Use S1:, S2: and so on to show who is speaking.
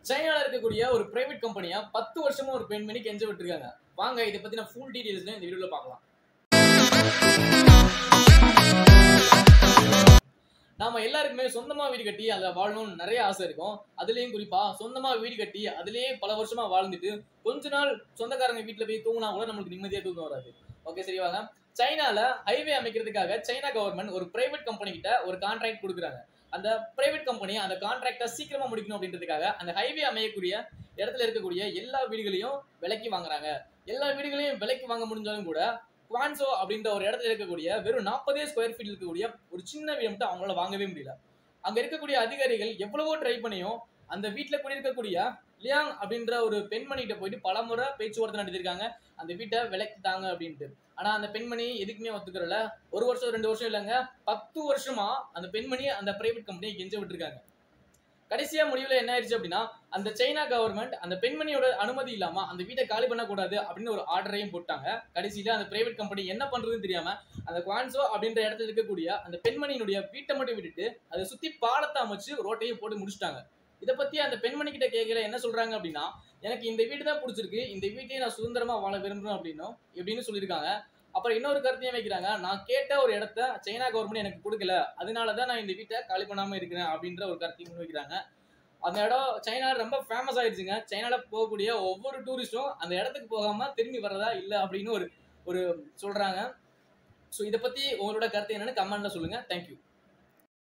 S1: சைனால இருக்கக்கூடிய ஒரு பிரைவேட் கம்பெனியா 10 வருஷமா ஒரு பெண்மணி கெஞ்ச விட்டுருக்காங்க. வாங்க இதை பத்தி நான் ஃபுல் டீடைல்ஸ் இந்த வீடியோல பார்க்கலாம். நாம எல்லாருக்குமே சொந்தமா வீடு கட்டி அதுல வாழணும்னு நிறைய ஆசை இருக்கும். அதுலயும் குறிப்பா சொந்தமா வீடு கட்டி அதுலயே பல வருஷமா வாழ்ந்துட்டு கொஞ்ச நாள் சொந்தக்காரங்க வீட்டுல போய் தூங்கினா கூட நம்மளுக்கு நிம்மதியா தூக்கம் வராது. ஓகே, சரிவாங்க. சைனால ஹைவே அமைக்கிறதுக்காக சைனா கவர்மெண்ட் ஒரு பிரைவேட் கம்பெனி கிட்ட ஒரு கான்ட்ராக்ட் கொடுக்குறாங்க. அந்த பிரைவேட் கம்பெனி அந்த கான்ட்ராக்டை சீக்கிரமா முடிக்கணும் அப்படின்றதுக்காக அந்த ஹைவே அமையக்கூடிய இடத்துல இருக்கக்கூடிய எல்லா வீடுகளையும் விலைக்கு வாங்குறாங்க. எல்லா வீடுகளையும் விலைக்கு வாங்க முடிஞ்சாலும் கூட குவான்சோ அப்படின்ற ஒரு இடத்துல இருக்கக்கூடிய வெறும் 40 ஸ்கொயர் ஃபீட் இருக்கக்கூடிய ஒரு சின்ன வீடு மட்டும் அவங்களால வாங்கவே முடியல. அங்க இருக்கக்கூடிய அதிகாரிகள் எவ்வளவோ ட்ரை பண்ணியும் அந்த வீட்டுல குடியிருக்கக்கூடிய லியாங் அப்படின்ற ஒரு பெண்மணிகிட்ட போயிட்டு பலமுறை பேச்சுவார்த்தை நடத்திருக்காங்க, அந்த வீட்டை விலைக்கு தாங்க அப்படின்ட்டு. ஆனா அந்த பெண்மணி எதுக்குமே ஒத்துக்கிறல. 1 வருஷம் 2 வருஷம் இல்லைங்க, 10 வருஷமா அந்த பெண்மணி அந்த பிரைவேட் கம்பெனியை கெஞ்ச விட்டுருக்காங்க. கடைசியா முடிவுல என்ன ஆயிடுச்சு அப்படின்னா, அந்த சைனா கவர்மெண்ட் அந்த பெண்மணியோட அனுமதி இல்லாம அந்த வீட்டை காலி பண்ணக்கூடாது அப்படின்னு ஒரு ஆர்டரையும் போட்டாங்க. கடைசியில அந்த பிரைவேட் கம்பெனி என்ன பண்றதுன்னு தெரியாம அந்த குவான்சோ அப்படின்ற இடத்துல இருக்கக்கூடிய அந்த பெண்மணியினுடைய வீட்டை மட்டும் விட்டுட்டு அதை சுத்தி பாலத்தை அமைச்சு ரோட்டையும் போட்டு முடிச்சிட்டாங்க. இதை பத்தி அந்த பெண்மணி கிட்ட கேட்கல என்ன சொல்றாங்க அப்படின்னா, எனக்கு இந்த வீடு தான் பிடிச்சிருக்கு, இந்த வீட்டையே நான் சுதந்திரமா வாழ விரும்புறேன் அப்படின்னு சொல்லியிருக்காங்க. அப்புறம் இன்னொரு கருத்தையும் வைக்கிறாங்க, நான் கேட்ட ஒரு இடத்த சைனா கவர்மெண்ட் எனக்கு கொடுக்கல, அதனாலதான் நான் இந்த வீட்டை காலி பண்ணாம இருக்கிறேன் அப்படின்ற ஒரு கருத்தையும் முன்வைக்கிறாங்க. அந்த இடம் சைனால ரொம்ப ஃபேமஸ் ஆயிடுச்சுங்க. சைனால போகக்கூடிய ஒவ்வொரு டூரிஸ்டும் அந்த இடத்துக்கு போகாம திரும்பி வர்றதா இல்ல அப்படின்னு ஒரு சொல்றாங்க. ஸோ இதை பத்தி உங்களோட கருத்து என்னன்னு கமெண்ட்ல சொல்லுங்க. தேங்க்யூ.